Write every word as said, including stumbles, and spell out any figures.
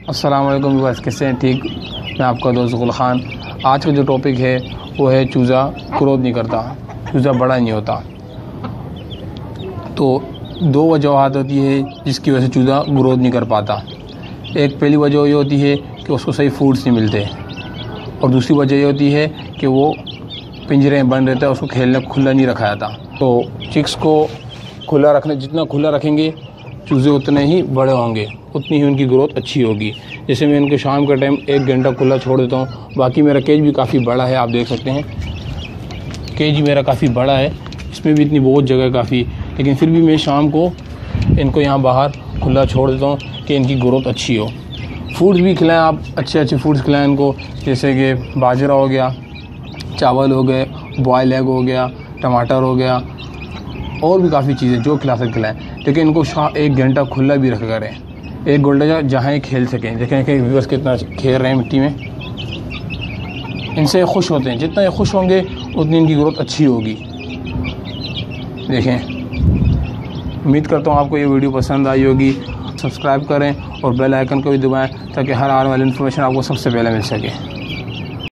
अस्सलाम वालेकुम बस कैसे हैं? ठीक, मैं आपका दोस्त गुल ख़ान। आज का जो टॉपिक है वो है चूज़ा ग्रोथ नहीं करता, चूज़ा बड़ा नहीं होता। तो दो वजूहात होती है जिसकी वजह से चूज़ा ग्रोथ नहीं कर पाता। एक पहली वजह ये होती है कि उसको सही फूड्स नहीं मिलते, और दूसरी वजह ये होती है कि वो पिंजरे में बंद रहता है, उसको खेलने खुला नहीं रखा जाता। तो चिक्स को खुला रखने जितना खुला रखेंगे चूज़े उतने ही बड़े होंगे, उतनी ही उनकी ग्रोथ अच्छी होगी। जैसे मैं इनके शाम के टाइम एक घंटा खुला छोड़ देता हूँ। बाकी मेरा केज भी काफ़ी बड़ा है, आप देख सकते हैं केज मेरा काफ़ी बड़ा है, इसमें भी इतनी बहुत जगह काफ़ी, लेकिन फिर भी मैं शाम को इनको यहाँ बाहर खुला छोड़ देता हूँ कि इनकी ग्रोथ अच्छी हो। फूड्स भी खिलाएं आप, अच्छे अच्छे फूड्स खिलाएं इनको, जैसे कि बाजरा हो गया, चावल हो गए, बॉयल एग हो गया, टमाटर हो गया, और भी काफ़ी चीज़ें जो खिला सकते खिलाएँ। लेकिन इनको शाम एक घंटा खुला भी रखा करें, एक घंटा जहाँ ही खेल सकें। देखें कि व्यूअर्स कितना खेल रहे हैं मिट्टी में, इनसे खुश होते हैं। जितना ये खुश होंगे उतनी इनकी ग्रोथ अच्छी होगी। देखें, उम्मीद करता हूँ आपको ये वीडियो पसंद आई होगी। सब्सक्राइब करें और बेल आइकन को भी दबाएं ताकि हर आने वाली इन्फॉर्मेशन आपको सबसे पहले मिल सके।